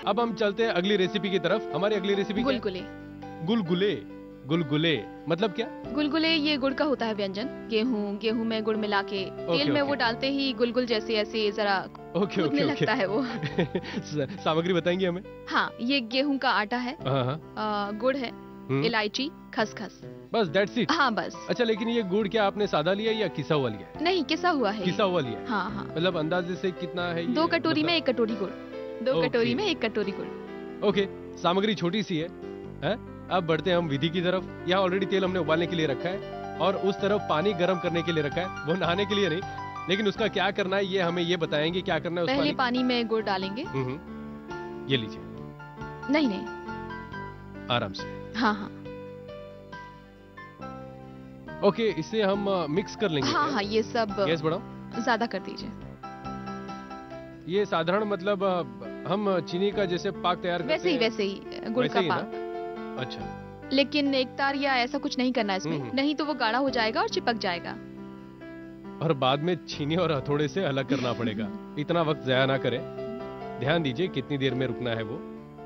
अब हम चलते हैं अगली रेसिपी की तरफ। हमारी अगली रेसिपी गुलगुले। गुलगुले। गुलगुले मतलब क्या? गुलगुले ये गुड़ का होता है व्यंजन। गेहूं में गुड़ मिला के तेल में वो डालते ही गुलगुल जैसे ऐसे जरा कूदने लगता है वो। सामग्री बताएंगे हमें? हाँ, ये गेहूं का आटा है, गुड़ है, इलायची, खसखस, बस दैट्स इट। हाँ बस। अच्छा, लेकिन ये गुड़ क्या आपने सादा लिया या किसा हुआ लिया? नहीं, किसा हुआ है। किसा हुआ लिया? हाँ हाँ। मतलब अंदाजे से कितना है? 2 कटोरी में 1 कटोरी गुड़। 2 कटोरी में 1 कटोरी गुड़। ओके, सामग्री छोटी सी है। अब बढ़ते हैं हम विधि की तरफ। यहाँ ऑलरेडी तेल हमने उबालने के लिए रखा है और उस तरफ पानी गर्म करने के लिए रखा है। वो नहाने के लिए नहीं, लेकिन उसका क्या करना है ये हमें ये बताएंगे। क्या करना है? पहले पानी में गुड़ डालेंगे। ये लीजिए। नहीं, आराम से। हाँ हाँ। ओके, इसे हम मिक्स कर लेंगे। हाँ हाँ, ये सब गैस बढ़ाओ, ज्यादा कर दीजिए। ये साधारण मतलब हम चीनी का जैसे पाक तैयार करते हैं वैसे ही गुड़ का पाक। अच्छा, लेकिन एक तार या ऐसा कुछ नहीं करना इसमें, नहीं तो वो गाढ़ा हो जाएगा और चिपक जाएगा और बाद में छीनी और हथौड़े से अलग करना पड़ेगा। इतना वक्त जाया ना करें। ध्यान दीजिए कितनी देर में रुकना है। वो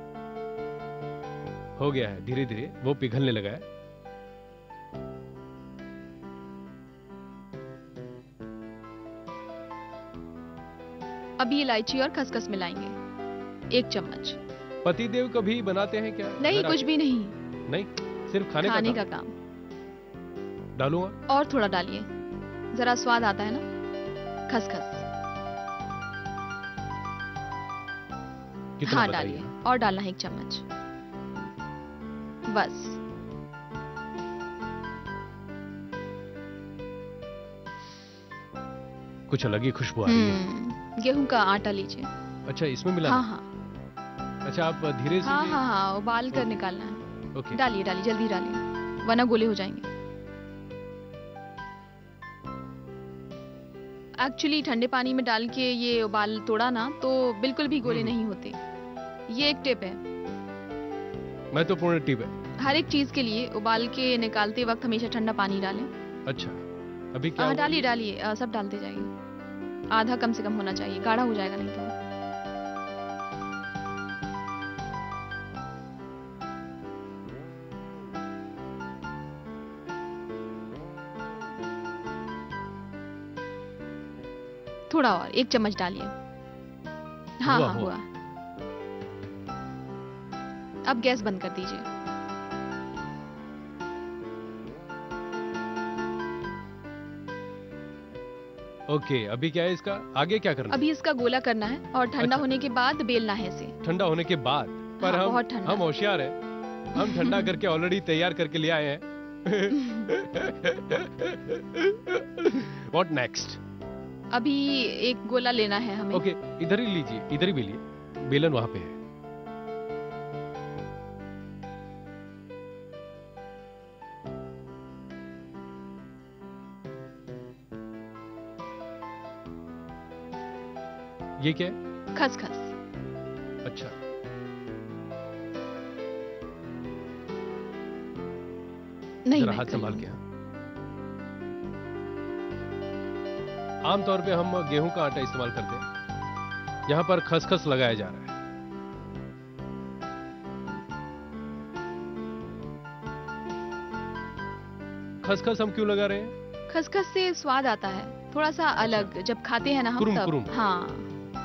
हो गया है, धीरे धीरे वो पिघलने लगा है। अभी इलायची और खसखस मिलाएंगे 1 चम्मच। पतिदेव कभी बनाते हैं क्या? नहीं, कुछ भी नहीं। नहीं, सिर्फ खाने का काम। डालूंगा और थोड़ा डालिए, जरा स्वाद आता है ना। खसखस हाँ डालिए, और डालना है 1 चम्मच बस। कुछ अलग ही खुशबू आ रही है। गेहूं का आटा लीजिए। अच्छा, इसमें मिला? हाँ हाँ। अच्छा, आप धीरे से। हाँ, उबाल कर निकालना है। ओके, डालिए जल्दी डालिए, वरना गोले हो जाएंगे। एक्चुअली ठंडे पानी में डाल के ये उबाल तोड़ा ना तो बिल्कुल भी गोले नहीं होते। ये एक टिप है, महत्वपूर्ण टिप है। हर एक चीज के लिए उबाल के निकालते वक्त हमेशा ठंडा पानी डालें। अच्छा, अभी क्या? डालिए सब डालते जाइए। आधा कम से कम होना चाहिए, गाढ़ा हो जाएगा नहीं तो। थोड़ा और 1 चम्मच डालिए। हाँ हुआ। अब गैस बंद कर दीजिए। ओके, अभी क्या है इसका आगे क्या करना? अभी इसका गोला करना है और ठंडा होने के बाद बेलना है इसे। ठंडा होने के बाद? पर हम होशियार हैं, हम ठंडा करके ऑलरेडी तैयार करके ले आए हैं। What next? अभी एक गोला लेना है हमें। ओके, इधर ही लीजिए, इधर ही बेलिए, बेलन वहां पे है। ये क्या है? खसखस। अच्छा, नहीं, जरा हाथ संभाल के। आमतौर पे हम गेहूं का आटा इस्तेमाल करते हैं, यहाँ पर खसखस लगाया जा रहा है। खसखस हम क्यों लगा रहे हैं? खसखस से स्वाद आता है थोड़ा सा अलग, जब खाते हैं ना हम सब। हाँ।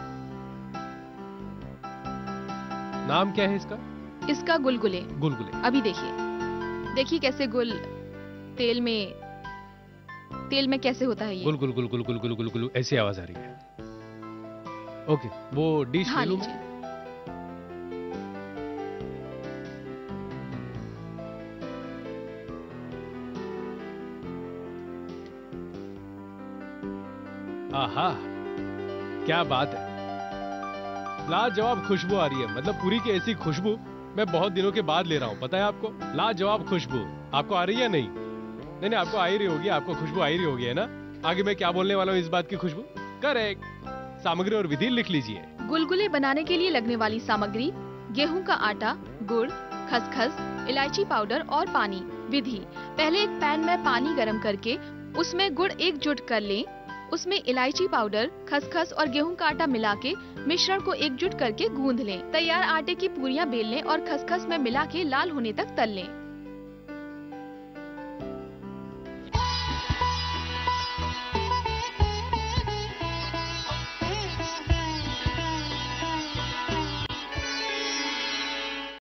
नाम क्या है इसका? इसका गुलगुले। गुलगुले। अभी देखिए कैसे गुल तेल में कैसे होता है ये। गुल गुल गुल गुल गुल गुल गुल गुल ऐसी आवाज आ रही है। ओके, वो डिश ले लूं? आहा, क्या बात है, लाजवाब खुशबू आ रही है। मतलब पूरी की ऐसी खुशबू मैं बहुत दिनों के बाद ले रहा हूँ, पता है आपको? लाजवाब खुशबू आपको आ रही है? नहीं, आपको आ ही रही होगी, आपको खुशबू आ ही रही होगी, है ना? आगे मैं क्या बोलने वाला हूँ इस बात की खुशबू। करेक्ट। सामग्री और विधि लिख लीजिए। गुलगुले बनाने के लिए लगने वाली सामग्री: गेहूं का आटा, गुड़, खसखस, इलायची पाउडर और पानी। विधि: पहले एक पैन में पानी गरम करके उसमें गुड़ एकजुट कर लें। उसमें इलायची पाउडर, खसखस और गेहूं का आटा मिला के मिश्रण को एकजुट करके गूंद लें। तैयार आटे की पूरियां बेल लें और खसखस में मिला के लाल होने तक तल लें।